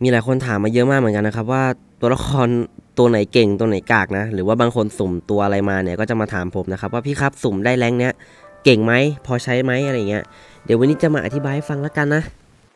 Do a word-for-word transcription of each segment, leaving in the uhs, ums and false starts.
มีหลายคนถามมาเยอะมากเหมือนกันนะครับว่าตัวละครตัวไหนเก่งตัวไหนกากนะหรือว่าบางคนสุ่มตัวอะไรมาเนี่ยก็จะมาถามผมนะครับว่าพี่ครับสุ่มได้แรงเนี้ยเก่งไหมพอใช้ไหมอะไรเงี้ยเดี๋ยววันนี้จะมาอธิบายให้ฟังแล้วกันนะ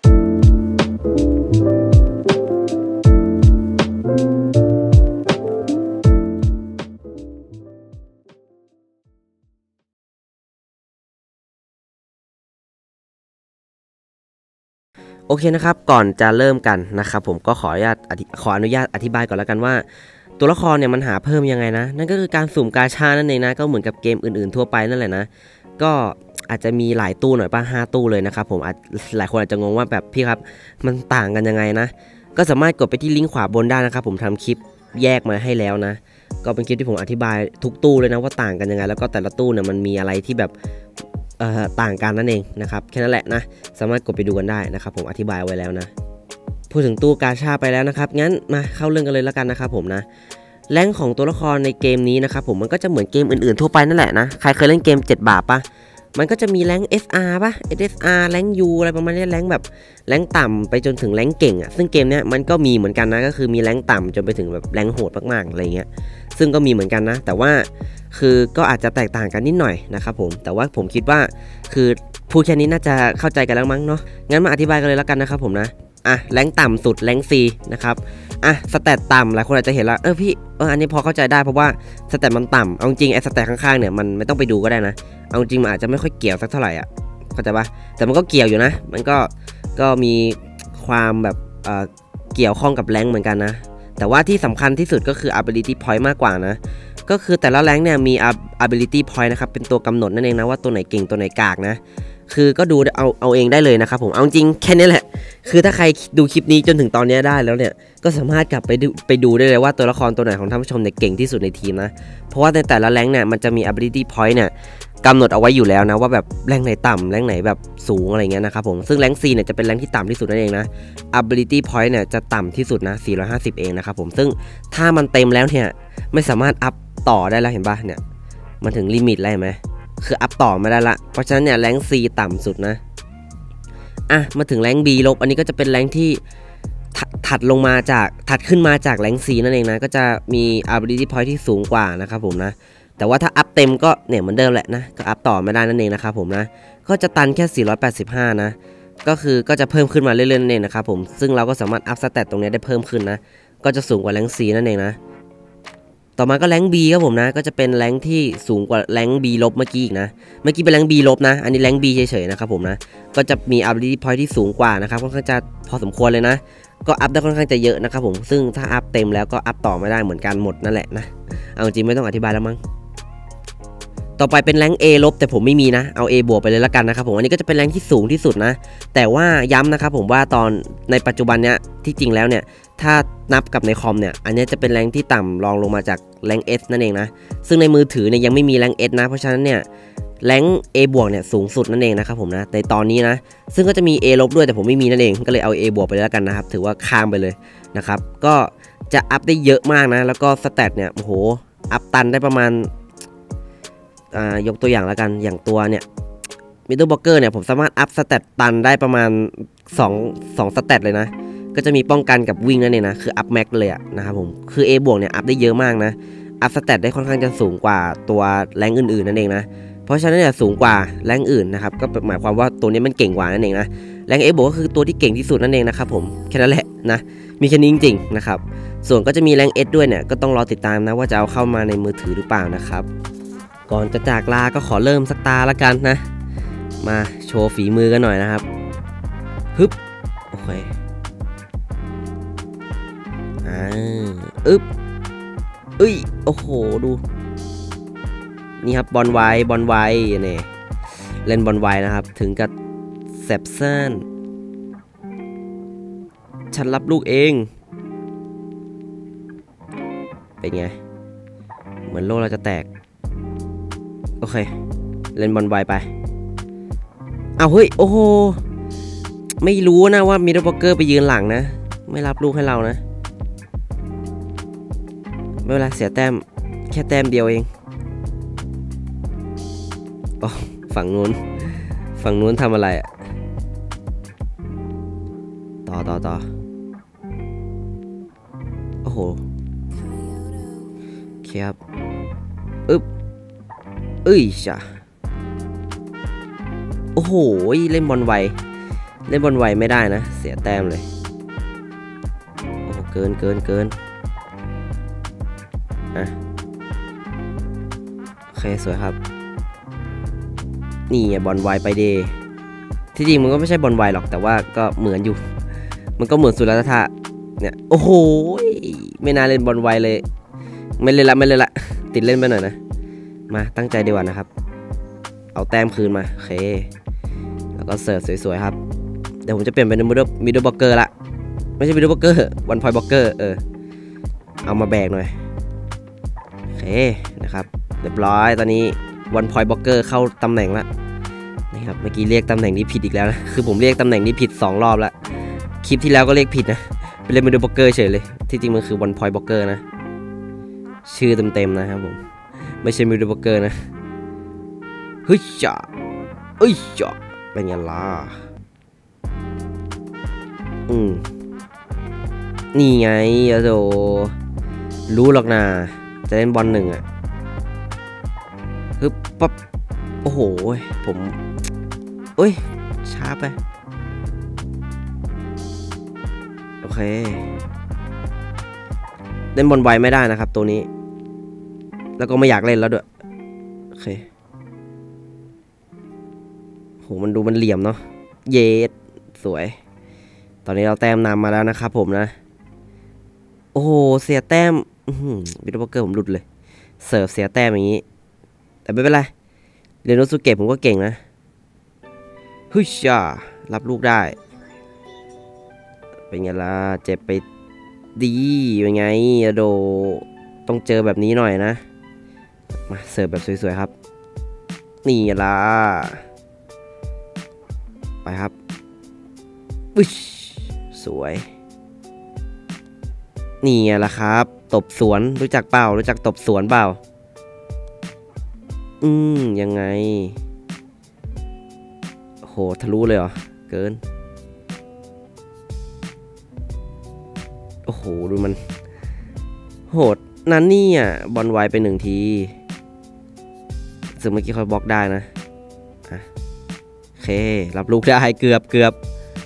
โอเคนะครับก่อนจะเริ่มกันนะครับผมก็ขออนุญาตขออนุญาตอธิบายก่อนแล้วกันว่าตัวละครเนี่ยมันหาเพิ่มยังไงนะนั่นก็คือการสุ่มกาชานั่นเองนะก็เหมือนกับเกมอื่นๆทั่วไปนั่นแหละนะก็อาจจะมีหลายตู้หน่อยป่ะห้าตู้เลยนะครับผมหลายคนอาจจะงงว่าแบบพี่ครับมันต่างกันยังไงนะก็สามารถกดไปที่ลิงก์ขวาบนได้นะครับผมทำคลิปแยกมาให้แล้วนะก็เป็นคลิปที่ผมอธิบายทุกตู้เลยนะว่าต่างกันยังไงแล้วก็แต่ละตู้เนี่ยมันมีอะไรที่แบบเอ่อต่างกันนั่นเองนะครับแค่นั้นแหละนะสามารถกดไปดูกันได้นะครับผมอธิบายไว้แล้วนะพูดถึงตู้กาชาไปแล้วนะครับงั้นมาเข้าเรื่องกันเลยแล้วกันนะครับผมนะแรงของตัวละครในเกมนี้นะครับผมมันก็จะเหมือนเกมอื่นๆทั่วไปนั่นแหละนะใครเคยเล่นเกมเจ็ดบาทปะมันก็จะมีแรง เอส อาร์ ป่ะ เอส อาร์ แรง U อะไรประมาณนี้แรงแบบแรงต่ำไปจนถึงแรงเก่งอ่ะซึ่งเกมเนี้ยมันก็มีเหมือนกันนะก็คือมีแรงต่ำจนไปถึงแบบแรงโหดมากๆอะไรเงี้ยซึ่งก็มีเหมือนกันนะแต่ว่าคือก็อาจจะแตกต่างกันนิดหน่อยนะครับผมแต่ว่าผมคิดว่าคือพูดแค่นี้น่าจะเข้าใจกันแล้วมั้งเนาะงั้นมาอธิบายกันเลยแล้วกันนะครับผมนะอ่ะแรงต่ำสุดแรง C นะครับอ่ะสแตทต่ำหลายคนอาจจะเห็นแล้วเออพี่เอออันนี้พอเข้าใจได้เพราะว่าสแตทมันต่ำเอาจริงไอ้สแตทข้างๆเนี่ยมันไม่ต้องไปดูก็ได้นะเอาจริงมันอาจจะไม่ค่อยเกี่ยวสักเท่าไหร่อ่ะเข้าใจปะแต่มันก็เกี่ยวอยู่นะมันก็ก็มีความแบบเอ่อเกี่ยวข้องกับแรงเหมือนกันนะแต่ว่าที่สำคัญที่สุดก็คือ ability point มากกว่านะก็คือแต่ละแรงเนี่ยมี ability point นะครับเป็นตัวกำหนดนั่นเองนะว่าตัวไหนเก่งตัวไหนกากนะคือก็ดูเอาเอาเองได้เลยนะครับผมเอาจริงแค่นี้แหละคือถ้าใครดูคลิปนี้จนถึงตอนนี้ได้แล้วเนี่ยก็สามารถกลับไปดูไปดูได้เลยว่าตัวละครตัวไหนของท่านผู้ชมเนี่ยเก่งที่สุดในทีมนะเพราะว่าในแต่ละแรงเนี่ยมันจะมี ability point เนี่ยกำหนดเอาไว้อยู่แล้วนะว่าแบบแรงไหนต่ำแรงไหนแบบสูงอะไรเงี้ยนะครับผมซึ่งแรง C เนี่ยจะเป็นแรงที่ต่ำที่สุดนั่นเองนะ ability point เนี่ยจะต่ำที่สุดนะสี่ร้อยห้าสิบเองนะครับผมซึ่งถ้ามันเต็มแล้วเนี่ยไม่สามารถอัพต่อได้แล้วเห็นป่ะเนี่ยมันถึงลิมิตแล้วเห็นไหมคืออัพต่อไม่ได้ละเพราะฉะนั้นเนี่ยแรง C ต่ำสุดนะอ่ะมาถึงแรง B ลบอันนี้ก็จะเป็นแรงที่ถัดลงมาจากถัดขึ้นมาจากแรง C นั่นเองนะก็จะมี ability point ที่สูงกว่านะครับผมนะแต่ว่าถ้าอัพเต็มก็เนี่ยเหมือนเดิมแหละนะก็อัพต่อไม่ได้นั่นเองนะครับผมนะก็จะตันแค่สี่ร้อยแปดสิบห้านะก็คือก็จะเพิ่มขึ้นมาเรื่อยๆนั่นเองนะครับผมซึ่งเราก็สามารถอัพสเตตตรงนี้ได้เพิ่มขึ้นนะก็จะสูงกว่าแรง C นั่นเองนะต่อมาก็แรง B ครับผมนะก็จะเป็นแรงที่สูงกว่าแรง B ลบเมื่อกี้อีกนะเมื่อกี้เป็นแรง B ลบนะอันนี้แรง B เฉยๆนะครับผมนะก็จะมี ability point ที่สูงกว่านะครับค่อนข้างจะพอสมควรเลยนะก็อัพได้ค่อนข้างจะเยอะนะครับผมซึ่งถ้าอัพเต็มแล้วก็อัพต่อไม่ได้เหมือนกันหมดนั่นแหละนะเอาจริงไม่ต้องอธิบายแล้วมั้งต่อไปเป็นแรง A ลบแต่ผมไม่มีนะเอา A บวกไปเลยแล้วกันนะครับผมอันนี้ก็จะเป็นแรงที่สูงที่สุดนะแต่ว่าย้ำนะครับผมว่าตอนในปัจจุบันเนี้ยที่จริงแล้วเนี่ยถ้านับกับในคอมเนี่ยอันนี้จะเป็นแรงที่ต่ำรองลงมาจากแรง S นั่นเองนะซึ่งในมือถือเนี่ยยังไม่มีแรง S นะเพราะฉะนั้นเนี่ยแรง A บวกเนี่ยสูงสุดนั่นเองนะครับผมนะในตอนนี้นะซึ่งก็จะมี A ลบด้วยแต่ผมไม่มีนั่นเองก็เลยเอา A บวกไปเลยแล้วกันนะครับถือว่าข้ามไปเลยนะครับก็จะอัพได้เยอะมากนะแล้วก็สแตทเนี่ยโอ้โหอัพตันได้ประมาณยกตัวอย่างแล้วกันอย่างตัวเนี่ยมิดเดิลบล็อกเกอร์เนี่ยผมสามารถอัพสเตตตันได้ประมาณ2 2สเตตเลยนะก็จะมีป้องกันกับวิ่งนั่นเองนะคืออัพแม็กเลยอะนะครับผมคือ A บวกเนี่ยอัพได้เยอะมากนะอัพสเตตได้ค่อนข้างจะสูงกว่าตัวแรงอื่นๆนั่นเองนะเพราะฉะนั้นเนี่ยสูงกว่าแรงอื่นนะครับก็หมายความว่าตัวนี้มันเก่งกว่านั่นเองนะแรง A บวกก็คือตัวที่เก่งที่สุดนั่นเองนะครับผมแค่นั้นแหละนะมีแค่นี้จริงๆนะครับส่วนก็จะมีแรง S ด้วยเนี่ยก็ต้องรอติดตามนะว่าจะเอาเข้ามาในมือถือหรือเปล่านะครับก่อนจะจากลาก็ขอเริ่มสักตาละกันนะมาโชว์ฝีมือกันหน่อยนะครับฮึบโอเคอ่าอึ๊บเอ้ยโอ้โหดูนี่ครับบอลไวบอลไวเนี่ยเล่นบอลไวนะครับถึงกับแสบซ่านฉันรับลูกเองเป็นไงเหมือนโลกเราจะแตกโอเคเล่นบอลไวไปเอาเฮ้ยโอ้โหไม่รู้นะว่ามิดเดิลบล็อกเกอร์ไปยืนหลังนะไม่รับลูกให้เรานะไม่เป็นไรเสียแต้มแค่แต้มเดียวเองอ๋อฝั่งนู้นฝั่งนู้นทำอะไรอะต่อต่อต่อโอ้โหโอเคครับอึ๊บเอ้ยจ้ะโอ้โหเล่นบอลไวเล่นบอลไวไม่ได้นะเสียแต้มเลยโอ้โหเกินเกินเกินอ่ะโอเคสวยครับนี่บอลไวไปเดที่จริงมันก็ไม่ใช่บอลไวหรอกแต่ว่าก็เหมือนอยู่มันก็เหมือนสุรตถะเนี่ยโอ้โหไม่น่าเล่นบอลไวเลยไม่เล่นละไม่เล่นละติดเล่นไปหน่อยนะมาตั้งใจดีกว่านะครับเอาแต้มคืนมาโอเคแล้วก็เสิร์ฟสวยๆครับเดี๋ยวผมจะเปลี่ยนเป็นมิดเดิลมิดเดิลบล็อกเกอร์ละไม่ใช่มิดเดิลบล็อกเกอร์วันพอยต์บล็อกเกอร์เออเอามาแบกหน่อยโอเคนะครับเรียบร้อยตอนนี้วันพอยต์บล็อกเกอร์เข้าตำแหน่งละนี่ครับเมื่อกี้เรียกตำแหน่งนี้ผิดอีกแล้วนะคือผมเรียกตำแหน่งนี้ผิดสองรอบแล้วคลิปที่แล้วก็เรียกผิดนะเป็นเล่นมิดเดิลบล็อกเกอร์เฉยเลยที่จริงมันคือวันพอยต์บล็อกเกอร์นะชื่อเต็มๆนะครับผมไม่ใช่มิดเดิลบล็อกเกอร์นะเฮ้ยจ้าเอ้ยจ้าเป็นไงล่ะอืมนี่ไงอะโดรู้หรอกนะจะเล่นบอลหนึ่งอ่ะฮึบปั๊บโอ้โหผมเอ้ยช้าไปโอเคเล่นบอลไวไม่ได้นะครับตัวนี้แล้วก็ไม่อยากเล่นแล้วด้วยโอเคโหมันดูมันเหลี่ยมเนาะเยสสวยตอนนี้เราแต้มนำมาแล้วนะครับผมนะโอ้โหเสียแต้มวิดโอเกอร์ผมหลุดเลยเสิร์ฟเสียแต้มอย่างนี้แต่ไม่เป็นไรเรโนสุเกะผมก็เก่งนะฮึช่ารับลูกได้เป็นไงล่ะเจ็บไปดีเป็นไงอะโดต้องเจอแบบนี้หน่อยนะมาเสิร์ฟแบบสวยๆครับนี่ล่ะไปครับอุ๊ยสวยนี่ไงล่ะครับตบสวนรู้จักเปล่ารู้จักตบสวนเปล่าอืมยังไงโหทะลุเลยเหรอเกินโอ้โหดูมันโหดนั่นนี่อ่ะบอลไวไปหนึ่งทีซึ่งเมื่อกี้เขาบล็อกได้นะอ่ะโอเครับลูกได้เกือบเกือบ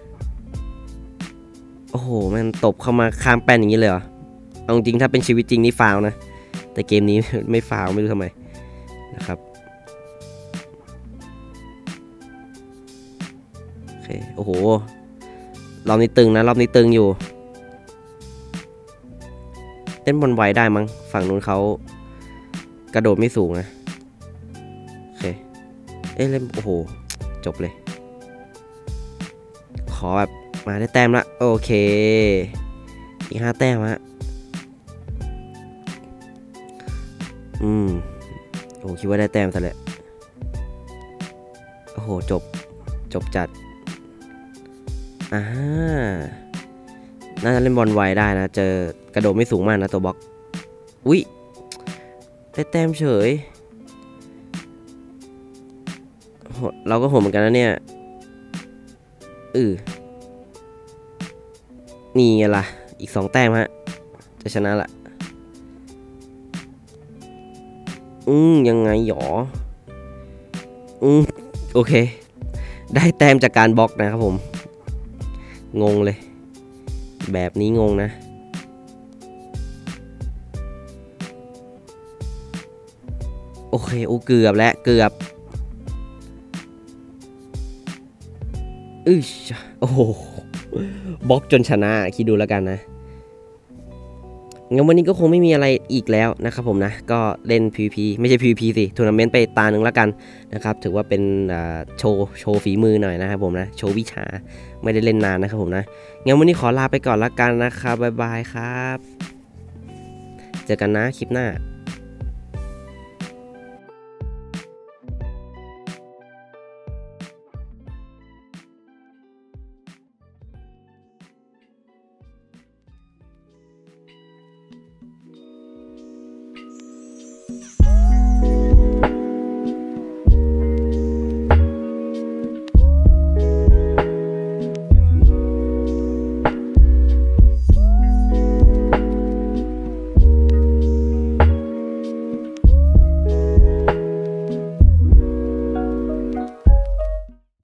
โอ้โหมันตบเข้ามาข้ามแป้นอย่างนี้เลยเหรอเอาจริงถ้าเป็นชีวิตจริงนี่ฟาวนะแต่เกมนี้ไม่ฟาวไม่รู้ทำไมนะครับโอเคโอ้โหรอบนี้ตึงนะรอบนี้ตึงอยู่เต้นบอลไวได้มั้งฝั่งนู้นเขากระโดดไม่สูงนะโอเคเอ๊ะเล่นโอ้โหจบเลยขอแบบมาได้แต้มละโอเคอีกห้าแต้มฮะอืมโอ้คิดว่าได้แต้มซะแล้วโอ้โหจบจบจัดอ่าน่าจะเล่นบอลไวได้นะเจอกระโดดไม่สูงมากนะตัวบล็อกอุ๊ยได้แต้มเฉยเราก็โหดเหมือนกันนะเนี่ยอือนี่ไงล่ะอีกสองแต้มฮะจะชนะละอืมยังไงหรออืมโอเคได้แต้มจากการบล็อกนะครับผมงงเลยแบบนี้งงนะโอเคโอ้เกือบและเกือบอือโอ้โหบล็อกจนชนะคิดดูแล้วกันนะงั้นวันนี้ก็คงไม่มีอะไรอีกแล้วนะครับผมนะก็เล่น พี วี พี ไม่ใช่ พี วี พี สิทัวร์นาเมนต์ไปตาหนึ่งแล้วกันนะครับถือว่าเป็นโชว์โชว์ฝีมือหน่อยนะครับผมนะโชว์วิชาไม่ได้เล่นนานนะครับผมนะงั้นวันนี้ขอลาไปก่อนแล้วกันนะครับบ๊ายบายครับเจอกันนะคลิปหน้า